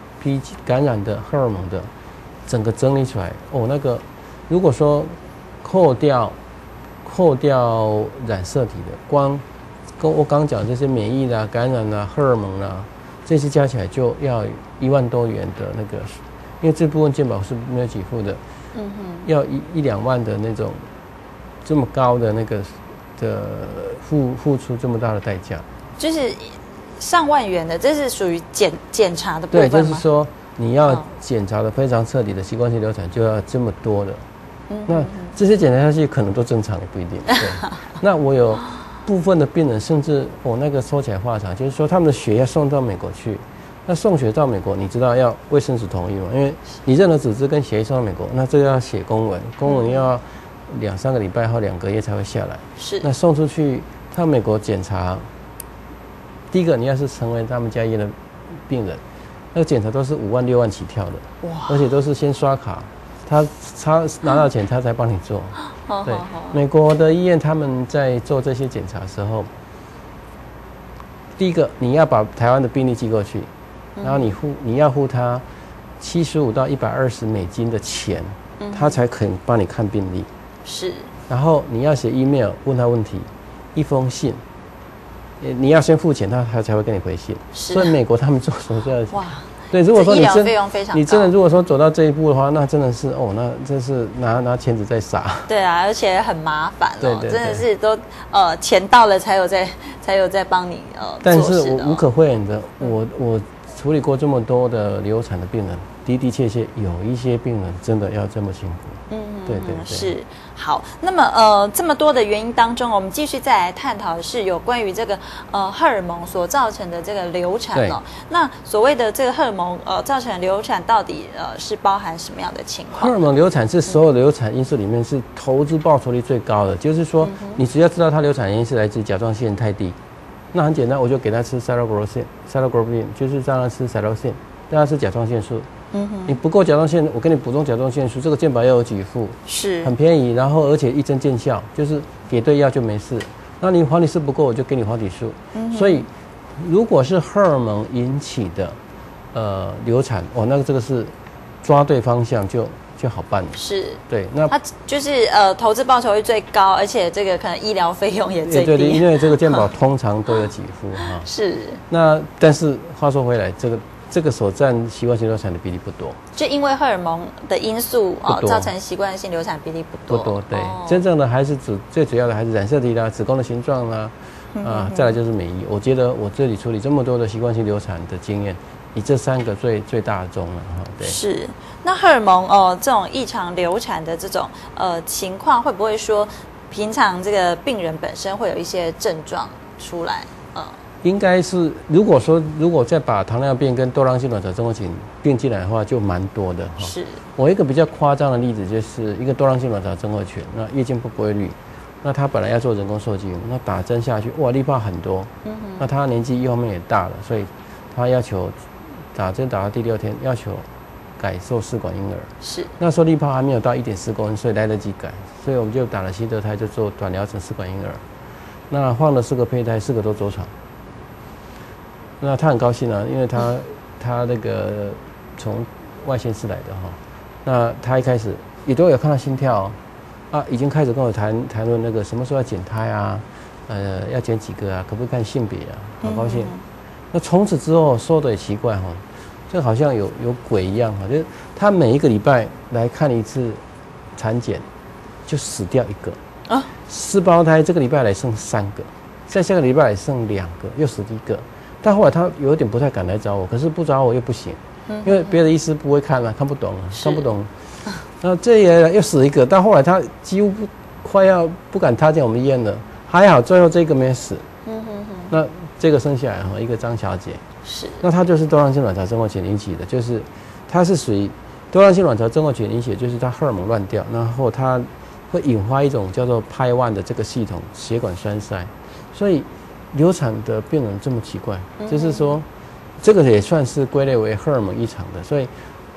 P 感染的、荷尔蒙的，整个整理出来。哦，那个如果说扣掉扣掉染色体的，光跟我刚讲这些免疫啦、感染啦、荷尔蒙啦，这些加起来就要一万多元的那个，因为这部分健保是没有给付的。嗯哼，要一一两万的那种这么高的那个的付付出这么大的代价， 就是上万元的，这是属于检检查的部分吗？ 对，就是说你要检查的非常彻底的习惯性流产就要这么多的。嗯，那这些检查下去可能都正常也不一定。对，那我有部分的病人甚至我那个说起来话长，就是说他们的血要送到美国去。那送血到美国，你知道要卫生署同意吗？因为你任何组织跟血液送到美国，那这个要写公文，公文要两三个礼拜或两个月才会下来。是。那送出去，他美国检查，第一个你要是成为他们家医院的病人，那个检查都是五万六万起跳的，哇！而且都是先刷卡，他他拿到钱他才帮你做。对，美国的医院他们在做这些检查的时候，第一个你要把台湾的病例寄过去。然后你付你要付他七十五到一百二十美金的钱，嗯、他才肯帮你看病历。是。然后你要写 email 问他问题，一封信，你要先付钱，他他才会跟你回信。是。所以美国他们做手术哇，对，如果说你真你真的如果说走到这一步的话，那真的是哦，那真是拿拿钱子在撒。对啊，而且很麻烦哦，对对对真的是都呃钱到了才有在才有在帮你呃。但是我无可讳言的，我我。处理过这么多的流产的病人，的的确确有一些病人真的要这么辛苦。嗯，对对对，是。好，那么呃这么多的原因当中，我们继续再来探讨的是有关于这个呃荷尔蒙所造成的这个流产哦。那所谓的这个荷尔蒙呃造成的流产，到底呃是包含什么样的情况？荷尔蒙流产是所有流产因素里面是投资报酬率最高的，就是说你只要知道它流产原因是来自甲状腺太低。那很简单，我就给他吃 cycloglobulin，cycloglobulin 就是让他吃 cyclosin， 让他吃甲状腺素。嗯哼，你不够甲状腺，我给你补充甲状腺素，这个健保要有给付，是很便宜，然后而且一针见效，就是给对药就没事。那你黄体素不够，我就给你黄体素。嗯，所以如果是荷尔蒙引起的呃流产，哦，那个这个是抓对方向就。就好办了，是对，那它就是呃投资报酬率最高，而且这个可能医疗费用也最低，对对，因为这个健保通常都有给付哈。是，那但是话说回来，这个这个所占习惯性流产的比例不多，就因为荷尔蒙的因素哦，造成习惯性流产比例不多，不多，对，哦、真正的还是主最主要的还是染色体啦、子宫的形状啦，啊，再来就是免疫。我觉得我这里处理这么多的习惯性流产的经验。以这三个最最大宗了哈，对。是，那荷尔蒙哦，这种异常流产的这种呃情况，会不会说平常这个病人本身会有一些症状出来？呃，应该是，如果说如果再把糖尿病跟多囊性卵巢症候群并进来的话，就蛮多的哈。是。我一个比较夸张的例子，就是一个多囊性卵巢症候群，那月经不规律，那他本来要做人工受精，那打针下去，哇，粒泡很多。嗯哼。那他年纪一方面也大了，所以他要求。打针打到第六天，要求改做试管婴儿。是，那时候粒泡还没有到一点四公分，所以来得及改，所以我们就打了新德胎，就做短疗程试管婴儿。那放了四个胚胎，四个都着床。那他很高兴啊，因为他他那个从外县市来的哈。那他一开始也都有看到心跳、哦，啊，已经开始跟我谈谈论那个什么时候要减胎啊，呃，要减几个啊，可不可以看性别啊？好高兴。嗯、那从此之后说的也奇怪哈、哦。这好像有有鬼一样哈，就是他每一个礼拜来看一次产检，就死掉一个啊。四胞胎这个礼拜来剩三个，再下个礼拜来剩两个，又死一个。但后来他有点不太敢来找我，可是不找我又不行，因为别的医师不会看了、啊，看不懂啊，看不懂。那这也又死一个，但后来他几乎不快要不敢踏进我们医院了，还好最后这个没死。嗯哼哼。那这个生下来哈，一个张小姐。是，那它就是多囊性卵巢症候群引起的，就是它是属于多囊性卵巢症候群引起的，就是它荷尔蒙乱掉，然后它会引发一种叫做P I 一的这个系统血管栓塞，所以流产的病人这么奇怪，就是说这个也算是归类为荷尔蒙异常的，所以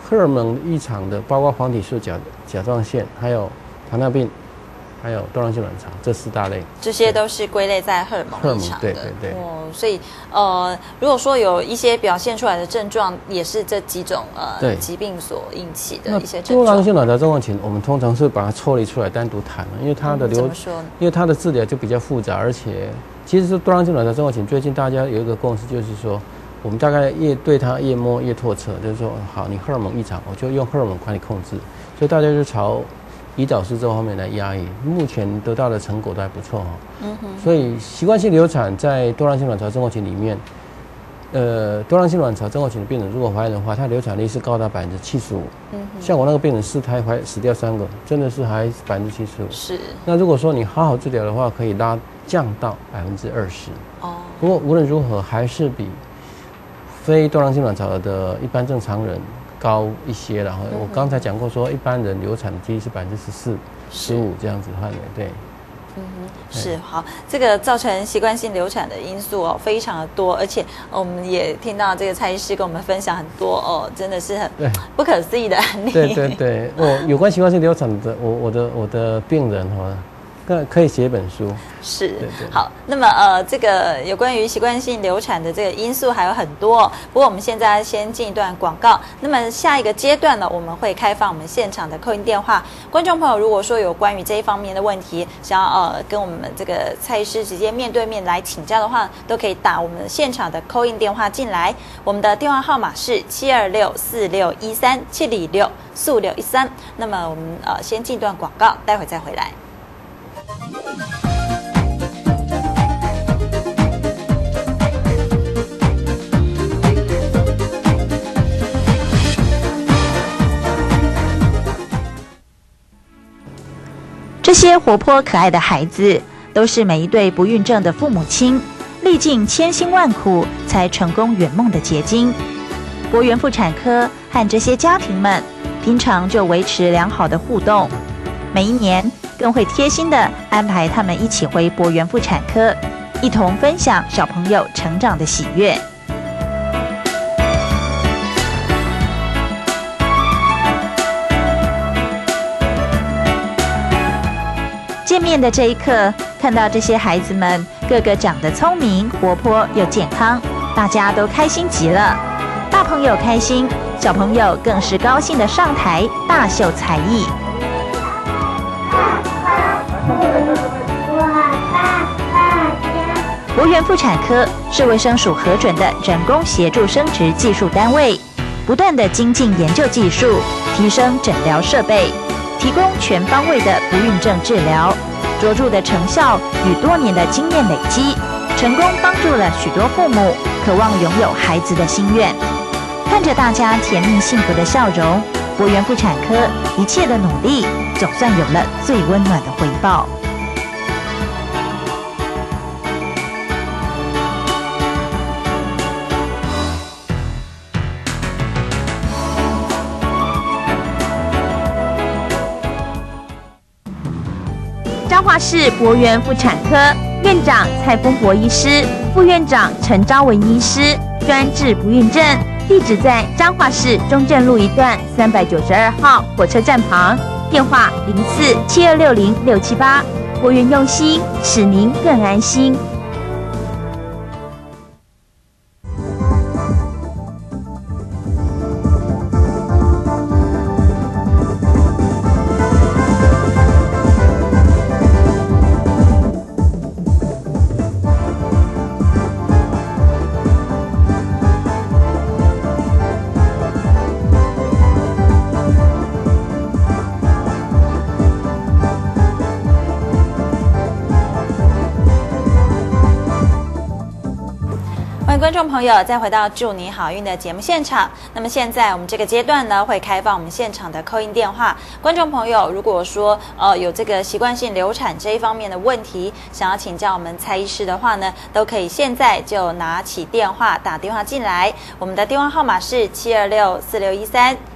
荷尔蒙异常的，包括黄体素、甲甲状腺，还有糖尿病。还有多囊性卵巢这四大类， 这些都是归类在荷尔蒙异常的。 对对对。 哦，所以呃，如果说有一些表现出来的症状，也是这几种呃疾病所引起的一些症状。 多囊性卵巢症候群，我们通常是把它抽离出来单独谈，因为它的流， 嗯、 因为它的治疗就比较复杂，而且其实是多囊性卵巢症候群，最近大家有一个共识，就是说，我们大概越对它越摸越透彻，就是说，好，你荷尔蒙异常，我就用荷尔蒙帮你控制，所以大家就朝胰岛素这方面来压抑，目前得到的成果都还不错哈。嗯哼。所以习惯性流产在多囊性卵巢症候群里面，呃，多囊性卵巢症候群的病人如果怀孕的话，它流产率是高达百分之七十五。嗯哼。像我那个病人四胎怀死掉三个，真的是还百分之七十五。 是。 那如果说你好好治疗的话，可以拉降到百分之二十。哦。不过无论如何，还是比非多囊性卵巢的一般正常人高一些了。然后我刚才讲过说，一般人流产的几率是百分之十四、十五这样子范围，对。 嗯哼，是好，这个造成习惯性流产的因素哦，非常的多，而且我们也听到这个蔡医师跟我们分享很多哦，真的是很不可思议的案例。 对对对，我有关习惯性流产的，我我的我的病人哈。可可以写一本书， 是，对对好。那么呃，这个有关于习惯性流产的这个因素还有很多、哦，不过我们现在先进一段广告。那么下一个阶段呢，我们会开放我们现场的扣音电话。观众朋友，如果说有关于这一方面的问题，想要呃跟我们这个蔡医师直接面对面来请教的话，都可以打我们现场的扣音电话进来。我们的电话号码是七二六四六一三七零六四五六一三。那么我们呃先进一段广告，待会再回来。 这些活泼可爱的孩子，都是每一对不孕症的父母亲历尽千辛万苦才成功圆梦的结晶。博源妇产科和这些家庭们平常就维持良好的互动，每一年更会贴心地安排他们一起回博源妇产科，一同分享小朋友成长的喜悦。见面的这一刻，看到这些孩子们个个长得聪明、活泼又健康，大家都开心极了。大朋友开心，小朋友更是高兴地上台大秀才艺。博源妇产科是卫生署核准的人工协助生殖技术单位，不断地精进研究技术，提升诊疗设备，提供全方位的不孕症治疗。卓著的成效与多年的经验累积，成功帮助了许多父母渴望拥有孩子的心愿。看着大家甜蜜幸福的笑容，博源妇产科一切的努力总算有了最温暖的回报。 彰化市博源妇产科院长蔡丰博医师，副院长陈昭文医师，专治不孕症，地址在彰化市中正路一段三百九十二号火车站旁，电话零四七二六零六七八。博源用心，使您更安心。 观众朋友，再回到祝你好运的节目现场。那么现在我们这个阶段呢，会开放我们现场的 call in 电话。观众朋友，如果说呃有这个习惯性流产这一方面的问题，想要请教我们蔡医师的话呢，都可以现在就拿起电话打电话进来。我们的电话号码是七二六四六一三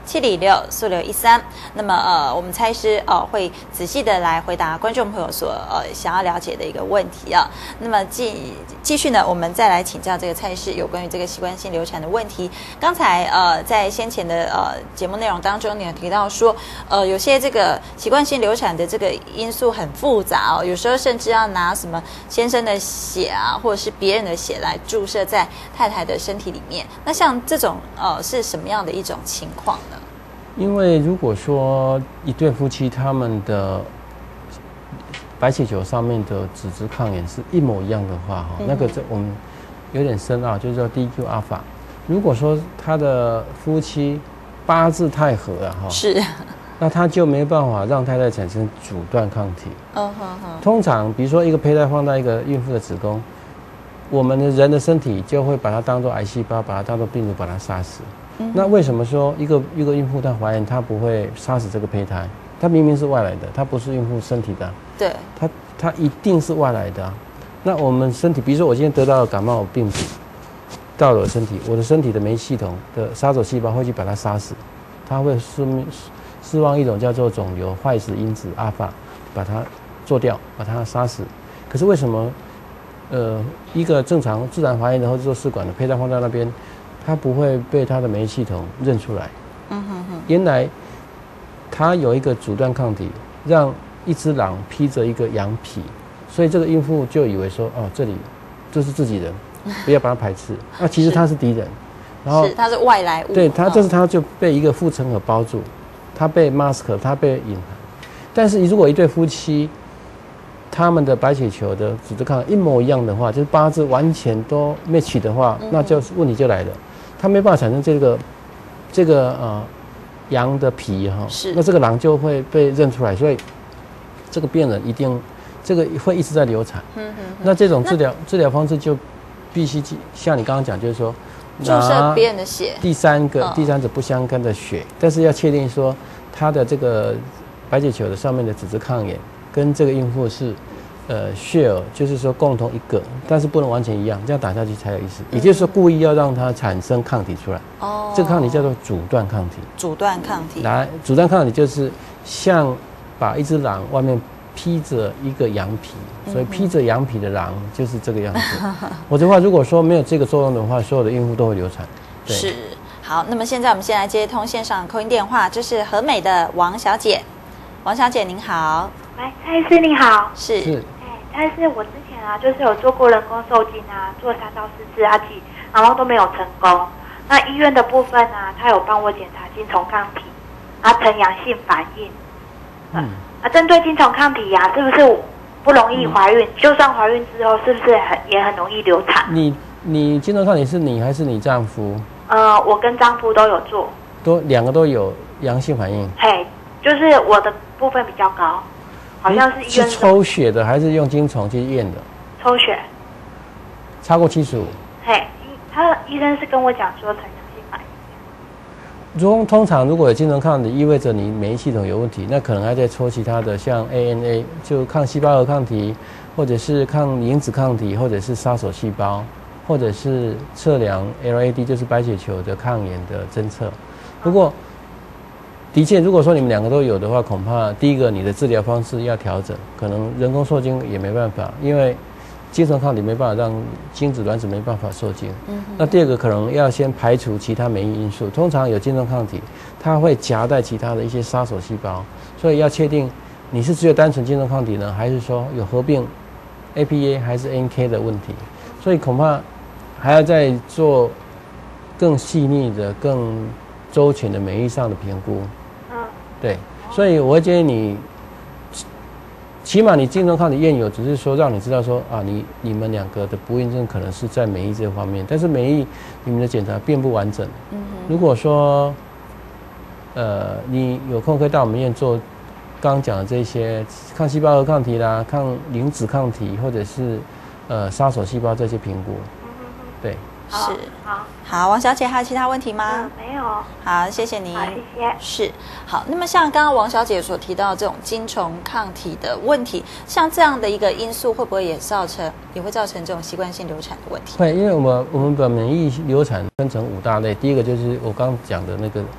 七零六四六一三。那么呃，我们蔡医师呃会仔细的来回答观众朋友所呃想要了解的一个问题啊。那么继继续呢，我们再来请教这个蔡医师有关于这个习惯性流产的问题。刚才呃在先前的呃节目内容当中，你有提到说呃有些这个习惯性流产的这个因素很复杂哦，有时候甚至要拿什么先生的血啊，或者是别人的血来注射在太太的身体里面。那像这种呃是什么样的一种情况呢？ 因为如果说一对夫妻他们的白血球上面的脂质抗原是一模一样的话，哈、嗯，那个这我们有点深奥，就是说 D Q 阿法。如果说他的夫妻八字太合了，哈，是，那他就没办法让太太产生阻断抗体。嗯哼哼。通常，比如说一个胚胎放在一个孕妇的子宫，我们的人的身体就会把它当作癌细胞，把它当作病毒，把它杀死。嗯、那为什么说一个一个孕妇她怀孕，她不会杀死这个胚胎？它明明是外来的，它不是孕妇身体的。对。它它一定是外来的、啊。那我们身体，比如说我今天得到了感冒病毒，到了我身体，我的身体的免疫系统的杀手细胞会去把它杀死，它会释释放一种叫做肿瘤坏死因子阿尔法，把它做掉，把它杀死。可是为什么？呃，一个正常自然怀孕的或者做试管的胚胎放在那边，它不会被它的免疫系统认出来。嗯哼哼。原来它有一个阻断抗体，让一只狼披着一个羊皮，所以这个孕妇就以为说，哦，这里就是自己人，不要把它排斥。那、啊、其实它是敌人，然后是它是外来物。 对它，这是它就被一个护城河包住，它被 mask， 它被隐含。但是如果一对夫妻，他们的白血球的脂质抗一模一样的话，就是八字完全都 match 的话，那就是问题就来了，它没办法产生这个这个呃羊的皮哈，那这个狼就会被认出来，所以这个病人一定这个会一直在流产。嗯嗯。那这种治疗治疗方式就必须像你刚刚讲，就是说注射别人的血， 第三个、哦、第三者不相干的血，但是要确定说他的这个白血球的上面的脂质抗原跟这个孕妇是，呃 ，share， 就是说共同一个，但是不能完全一样，这样打下去才有意思。也就是说，故意要让它产生抗体出来。哦。这个抗体叫做阻断抗体。 阻断抗体。 来，阻断抗体就是像把一只狼外面披着一个羊皮，所以披着羊皮的狼就是这个样子。我的话，如果说没有这个作用的话，所有的孕妇都会流产。对。是。 好，那么现在我们先来接通线上扣音电话，这是和美的王小姐。王小姐您好。 喂，蔡医师你好。 是。是。 哎，蔡医师，我之前啊，就是有做过人工受精啊，做三到四次啊，几，然后都没有成功。那医院的部分啊，他有帮我检查精虫抗体，啊，呈阳性反应。嗯。啊，针对精虫抗体呀、啊，是不是不容易怀孕？嗯、就算怀孕之后，是不是很也很容易流产？ 你你精虫抗体是你还是你丈夫？ 呃，我跟丈夫都有做。 都两个都有阳性反应。 嘿，就是我的部分比较高。好像是医院是抽血的还是用精虫去验的？ 抽血， 超过七十五。 嘿，他医生是跟我讲说呈阳性反应。 如通常如果有精虫抗体，意味着你免疫系统有问题，那可能还在抽其他的，像 A N A 就抗细胞核抗体，或者是抗磷脂抗体，或者是杀手细胞，或者是测量 L A D 就是白血球的抗原的侦测。不过。的确，如果说你们两个都有的话，恐怕第一个你的治疗方式要调整，可能人工受精也没办法，因为精虫抗体没办法让精子卵子没办法受精。嗯。那第二个可能要先排除其他免疫因素，通常有精虫抗体，它会夹带其他的一些杀手细胞，所以要确定你是只有单纯精虫抗体呢，还是说有合并 A P A 还是 N K 的问题，所以恐怕还要再做更细腻的、更周全的免疫上的评估。对，所以我会建议你，起码你精虫抗体验有，只是说让你知道说啊，你你们两个的不孕症可能是在免疫这方面，但是免疫你们的检查并不完整。嗯。如果说，呃，你有空可以到我们医院做刚刚讲的这些抗细胞核抗体啦、抗磷脂抗体或者是呃杀手细胞这些评估。嗯哼哼。对。 是。好。好，王小姐还有其他问题吗？ 嗯，没有。 好，谢谢您。 好，谢谢。 是，好。那么像刚刚王小姐所提到这种精虫抗体的问题，像这样的一个因素，会不会也造成也会造成这种习惯性流产的问题？ 会，因为我们我们把免疫流产分成五大类，第一个就是我刚刚讲的那个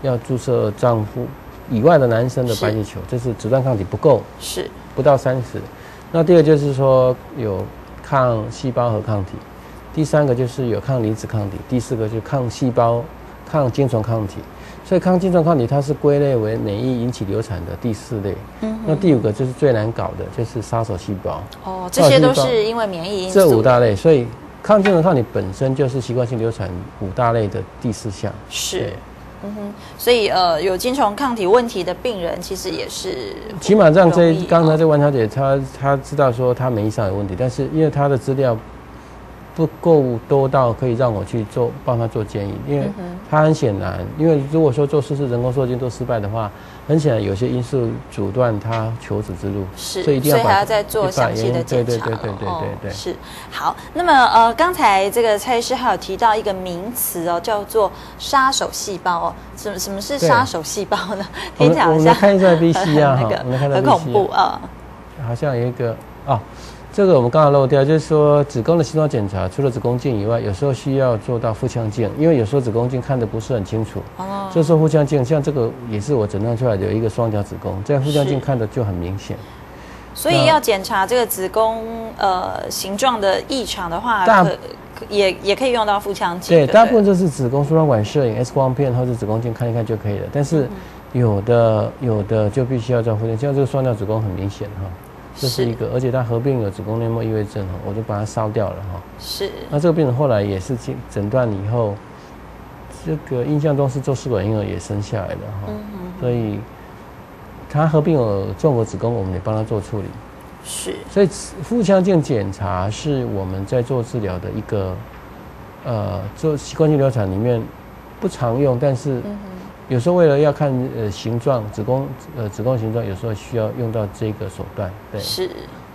要注射丈夫以外的男生的白血球，就是子弹抗体不够， 是不到三十。那第二就是说有抗细胞核抗体，第三个就是有抗离子抗体，第四个就是抗细胞、抗精虫抗体。所以抗精虫抗体它是归类为免疫引起流产的第四类。嗯，那第五个就是最难搞的，就是杀手细胞。 哦，这些都是因为免疫因素。 这五大类，所以抗精虫抗体本身就是习惯性流产五大类的第四项。 是。嗯哼，所以呃，有精虫抗体问题的病人，其实也是起码让这刚才这万小姐她她知道说她免疫上有问题，但是因为她的资料不够多到可以让我去做帮她做建议，因为她很显然，因为如果说做四次人工受精都失败的话，很显然有些因素阻断她求子之路， 是， 所以一定要所以还要再做详细的检查。 对对对对对对对对、哦， 是。好，那么呃，刚才这个蔡医师还有提到一个名词哦，叫做杀手细胞哦。什么什么是杀手细胞呢？听起来好像我们看一下 B C 啊， 那个很恐怖啊。 好像有一个哦，这个我们刚刚漏掉，就是说子宫的形状检查，除了子宫镜以外，有时候需要做到腹腔镜，因为有时候子宫镜看得不是很清楚。哦。这时候腹腔镜，像这个也是我诊断出来的有一个双角子宫，在腹腔镜看的就很明显。 所以要检查这个子宫呃形状的异常的话，可也也可以用到腹腔镜。 对，大部分就是子宫输卵管摄影、X 光片或者子宫镜看一看就可以了。但是有的有的就必须要照腹腔，像这个双角子宫很明显哈，这是一个，而且它合并有子宫内膜异位症哈，我就把它烧掉了哈。 是。那这个病人后来也是诊断以后，这个印象中是做试管婴儿也生下来的哈，嗯、所以他合并有纵隔子宫，我们也帮他做处理。 是， 所以腹腔镜检查是我们在做治疗的一个，呃，做习惯性流产里面不常用，但是有时候为了要看呃形状，子宫呃子宫形状，有时候需要用到这个手段。对， 是。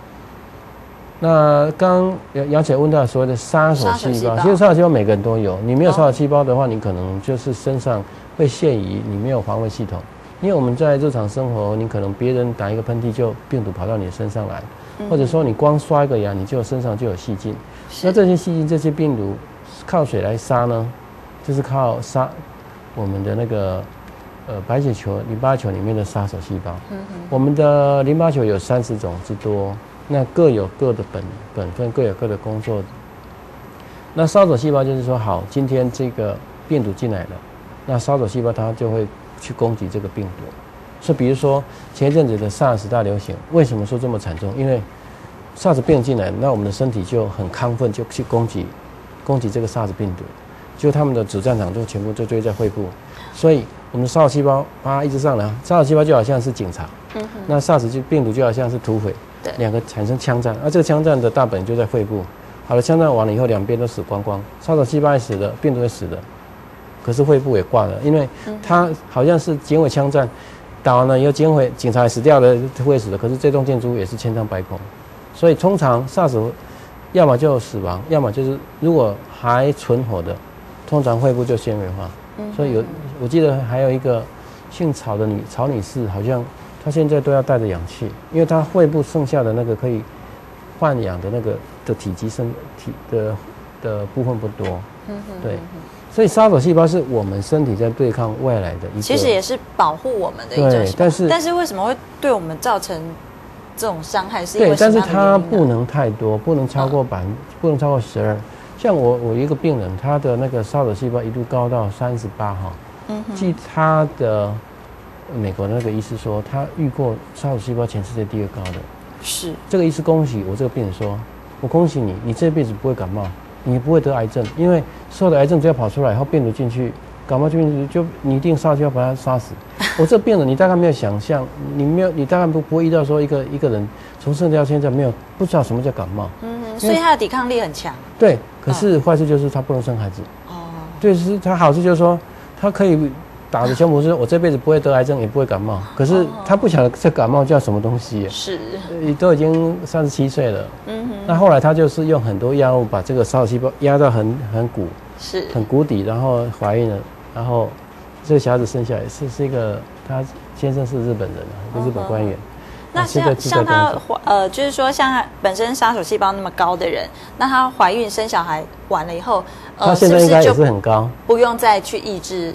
那刚杨杨姐问到所谓的杀手细胞，其实杀手细胞每个人都有，你没有杀手细胞的话，你可能就是身上会陷于你没有防卫系统。因为我们在日常生活，你可能别人打一个喷嚏就病毒跑到你的身上来，或者说你光刷一个牙，你就身上就有细菌。那这些细菌、这些病毒靠谁来杀呢？就是靠杀我们的那个呃白血球、淋巴球里面的杀手细胞。我们的淋巴球有三十种之多，那各有各的本本分，各有各的工作。那杀手细胞就是说，好，今天这个病毒进来了，那杀手细胞它就会去攻击这个病毒，所以比如说前一阵子的 SARS 大流行，为什么说这么惨重？因为 SARS 病进来，那我们的身体就很亢奋，就去攻击攻击这个 SARS 病毒，就他们的主战场就全部就追在肺部，所以我们的杀手细胞啊一直上来，杀手细胞就好像是警察，嗯、那 SARS 就病毒就好像是土匪，两个产生枪战，而、啊、这个枪战的大本就在肺部。好了，枪战完了以后，两边都死光光，杀手细胞也死了，病毒也死了。可是肺部也挂了，因为它好像是警匪枪战，打完了以后，警匪警察也死掉了，会死了。可是这栋建筑也是千疮百孔，所以通常 SARS 要么就死亡，要么就是如果还存活的，通常肺部就纤维化。所以有我记得还有一个姓曹的女曹女士，好像她现在都要带着氧气，因为她肺部剩下的那个可以换氧的那个的体积身体的的部分不多，对。所以杀手细胞是我们身体在对抗外来的一个， 其实也是保护我们的一种。 对，但是但是为什么会对我们造成这种伤害？是因为对，但是它不能太多，不能超过百、嗯，不能超过十二。像我我一个病人，他的那个杀手细胞一度高到三十八哈，嗯，据他的美国那个医师说，他遇过杀手细胞全世界第二高的。 是这个医师恭喜我这个病人说，我恭喜你，你这辈子不会感冒。你不会得癌症，因为所有的癌症只要跑出来，然后病毒进去，感冒进去就你一定杀就要把它杀死。我这病人你大概没有想象，你没有，你大概不不会遇到说一个一个人从生到现在没有不知道什么叫感冒。 嗯，所以他的抵抗力很强。 对，可是坏处就是他不能生孩子。哦。对，是他好处就是说他可以打着胸脯说，我这辈子不会得癌症，也不会感冒。可是他不晓得这感冒叫什么东西。 是。 都已经三十七岁了。嗯哼。那后来他就是用很多药物把这个杀手细胞压到很很谷，是很谷底，然后怀孕了，然后这个小孩子生下来是是一个，他先生是日本人啊，一个日本官员。 那像像他呃，就是说像他本身杀手细胞那么高的人，那他怀孕生小孩完了以后， 呃，他现在应该也是很高， 不用再去抑制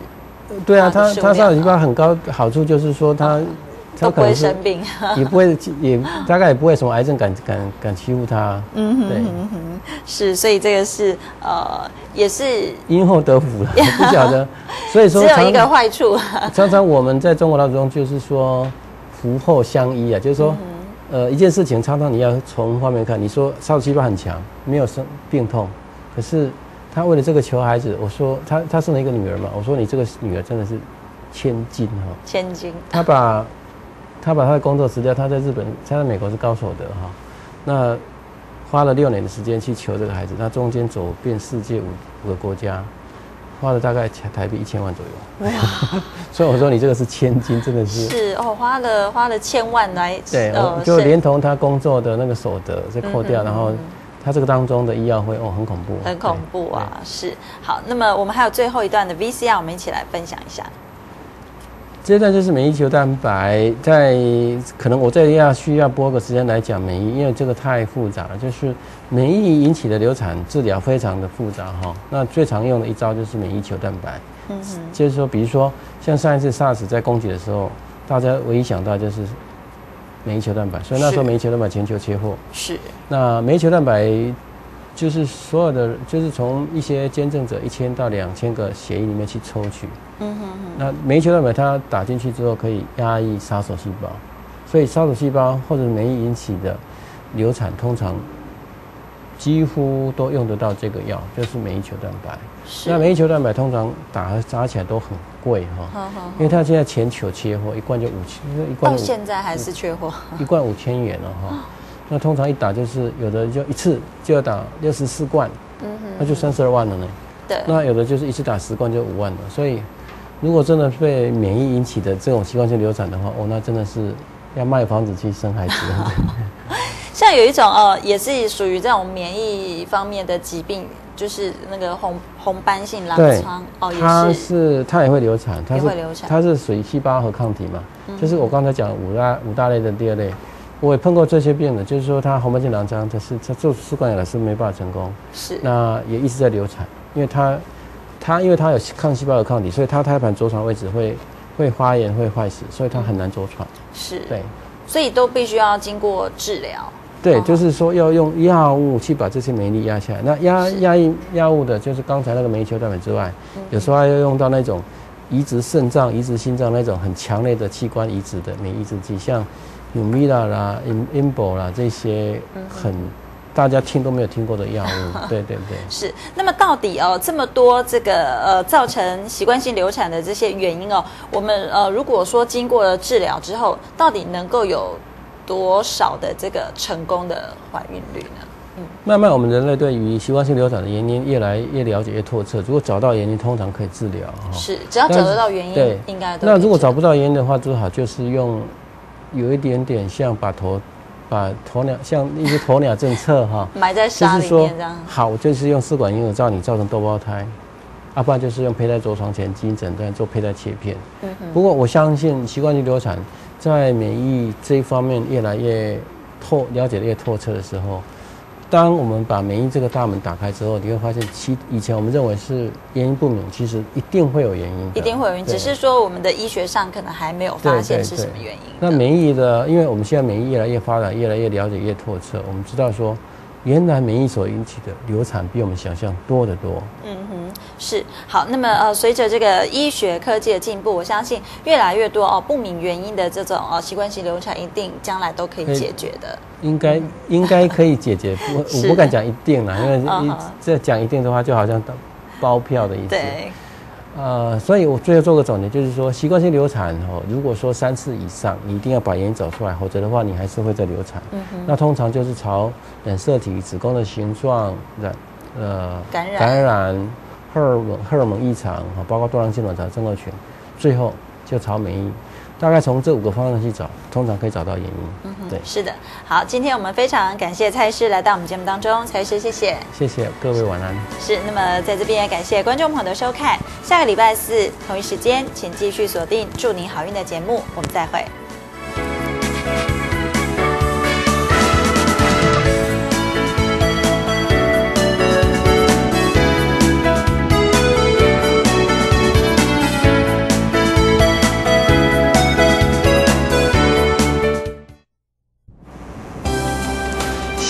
对啊，它它杀手细胞很高，好处就是说它。嗯都不会生病， 也不会，也大概也不会什么癌症敢敢敢欺负他。 嗯哼，对，嗯哼，是，所以这个是呃，也是因祸得福了，不晓得。所以说只有一个坏处。 常常我们在中国当中就是说福祸相依啊，就是说、嗯、呃一件事情，常常你要从方面看。你说杀手细胞很强，没有生病痛，可是他为了这个求孩子，我说他他生了一个女儿嘛，我说你这个女儿真的是千金哈， 千金。 他把。他把他的工作辞掉，他在日本，他在美国是高手的哈，那花了六年的时间去求这个孩子，他中间走遍世界五五个国家，花了大概台币一千万左右。哇！所以我说你这个是千金，真的是。 是哦，花了花了千万来。 对，呃、就连同他工作的那个所得再扣掉，嗯、然后他这个当中的医药费哦，很恐怖。 很恐怖啊！是。好，那么我们还有最后一段的 V C R， 我们一起来分享一下。 这一段就是免疫球蛋白，在可能我这要需要拨个时间来讲免疫，因为这个太复杂了。就是免疫引起的流产治疗非常的复杂哈。那最常用的一招就是免疫球蛋白，嗯哼，就是说，比如说像上一次 SARS 在攻击的时候，大家唯一想到就是免疫球蛋白，所以那时候免疫球蛋白全球缺货。 是。 那免疫球蛋白就是所有的，就是从一些捐赠者一千到两千个血液里面去抽取。嗯哼哼。那免疫球蛋白它打进去之后可以压抑杀手细胞，所以杀手细胞或者免疫引起的流产，通常几乎都用得到这个药，就是免疫球蛋白。那免疫球蛋白通常打打起来都很贵哈，因为它现在全球缺货，一罐就五千，一罐到现在还是缺货， 一罐五千元了哈。那通常一打就是有的就一次就要打六十四罐，嗯哼，那就三十二万了呢。 对， 那有的就是一次打十罐就五万了，所以如果真的被免疫引起的这种习惯性流产的话，哦，那真的是要卖房子去生孩子。 像有一种呃，也是属于这种免疫方面的疾病，就是那个红红斑性狼疮哦，也是它是它也会流产，它是也会流产， 它是属于细胞核抗体嘛，嗯、就是我刚才讲五大五大类的第二类。我也碰过这些病人，就是说他红斑性狼疮，他是他做试管养的是没办法成功， 是那也一直在流产，因为他他因为他有抗细胞的抗体，所以他胎盘着床位置会会发炎会坏死，所以他很难着床。 是， 对， 所以都必须要经过治疗。 对，就是说要用药物去把这些免疫力压下来。那压压抑药物的，就是刚才那个免疫球蛋白之外，嗯、有时候还要用到那种移植肾脏、移植心脏那种很强烈的器官移植的免疫抑制剂，像Humira 啦、Imbo 啦这些很大家听都没有听过的药物，对对对。 是，那么到底哦这么多这个呃造成习惯性流产的这些原因哦，我们呃如果说经过了治疗之后，到底能够有多少的这个成功的怀孕率呢？ 嗯，慢慢我们人类对于习惯性流产的原因越来越了解越透彻，如果找到原因，通常可以治疗。 是，只要找得到原因，对，应该都。 那如果找不到原因的话，最好就是用。有一点点像把鸵，把鸵鸟像一些鸵鸟政策哈， 埋在沙里面这样。 好，就是用试管婴儿造你造成多胞胎，要、啊、不然就是用胚胎着床前基因诊断做胚胎切片。嗯哼。不过我相信习惯性流产在免疫这一方面越来越透了解的越透彻的时候，当我们把免疫这个大门打开之后，你会发现，其以前我们认为是原因不明，其实一定会有原因的， 一定会有原因，只是说我们的医学上可能还没有发现是什么原因。 那免疫的，因为我们现在免疫越来越发展，越来越了解越透彻，我们知道说，原来免疫所引起的流产比我们想象多得多。 嗯哼，是好。那么呃，随着这个医学科技的进步，我相信越来越多哦不明原因的这种哦习惯性流产，一定将来都可以解决的。 应该应该可以解决，我我不敢讲一定啦，因为一这讲一定的话，就好像包票的意思。 对。 呃，所以我最后做个总结，就是说习惯性流产哦，如果说三次以上，你一定要把原因找出来，否则的话你还是会再流产。嗯哼。那通常就是朝染色体、子宫的形状、染呃感染、 感染、荷尔蒙荷尔蒙异常啊，包括多囊性卵巢症候群，最后就朝免疫。大概从这五个方向去找，通常可以找到原因。嗯哼，对， 是的。好，今天我们非常感谢蔡医师来到我们节目当中，蔡医师谢谢。 谢谢各位，晚安。 是，那么在这边也感谢观众朋友的收看，下个礼拜四同一时间，请继续锁定祝您好运的节目，我们再会。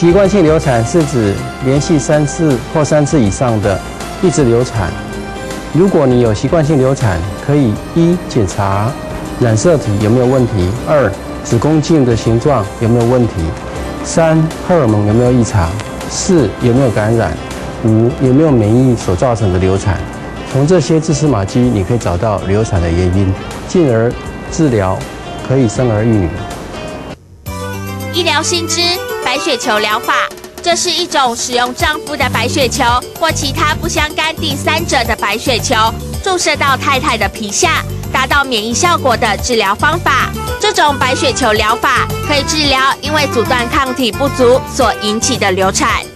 习惯性流产是指连续三次或三次以上的一直流产。如果你有习惯性流产，可以一检查染色体有没有问题，二子宫颈的形状有没有问题，三荷尔蒙有没有异常，四有没有感染，五有没有免疫所造成的流产。从这些蛛丝马迹，你可以找到流产的原因，进而治疗，可以生儿育女。 医疗新知白血球疗法，这是一种使用丈夫的白血球或其他不相干第三者的白血球注射到太太的皮下，达到免疫效果的治疗方法。这种白血球疗法可以治疗因为阻断抗体不足所引起的流产。